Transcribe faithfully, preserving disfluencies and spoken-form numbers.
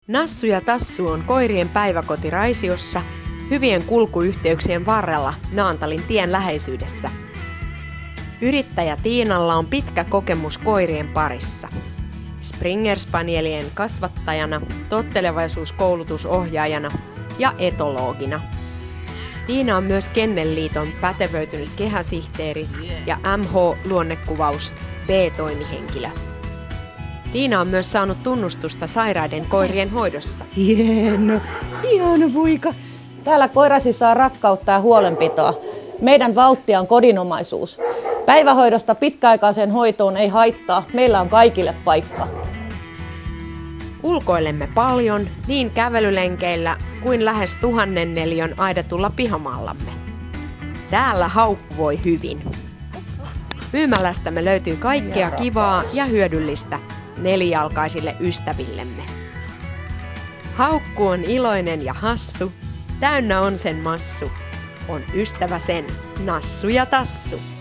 Nassu ja Tassu on koirien päiväkoti Raisiossa, hyvien kulkuyhteyksien varrella Naantalin tien läheisyydessä. Yrittäjä Tiinalla on pitkä kokemus koirien parissa. Springer Spanielien kasvattajana, tottelevaisuuskoulutusohjaajana ja etologina. Tiina on myös Kennelliiton pätevöitynyt kehäsihteeri ja M H-luonnekuvaus B-toimihenkilö. Tiina on myös saanut tunnustusta sairaiden koirien hoidossa. Hieno, hieno poika. Täällä koirasi saa rakkautta ja huolenpitoa. Meidän valttia on kodinomaisuus. Päivähoidosta pitkäaikaiseen hoitoon ei haittaa. Meillä on kaikille paikka. Ulkoilemme paljon niin kävelylenkeillä kuin lähes tuhannen neliön aidatulla pihamaallamme. Täällä haukku voi hyvin. Myymälästämme löytyy kaikkea kivaa ja hyödyllistä nelijalkaisille ystävillemme. Haukku on iloinen ja hassu, täynnä on sen massu. On ystävä sen, Nassu ja Tassu.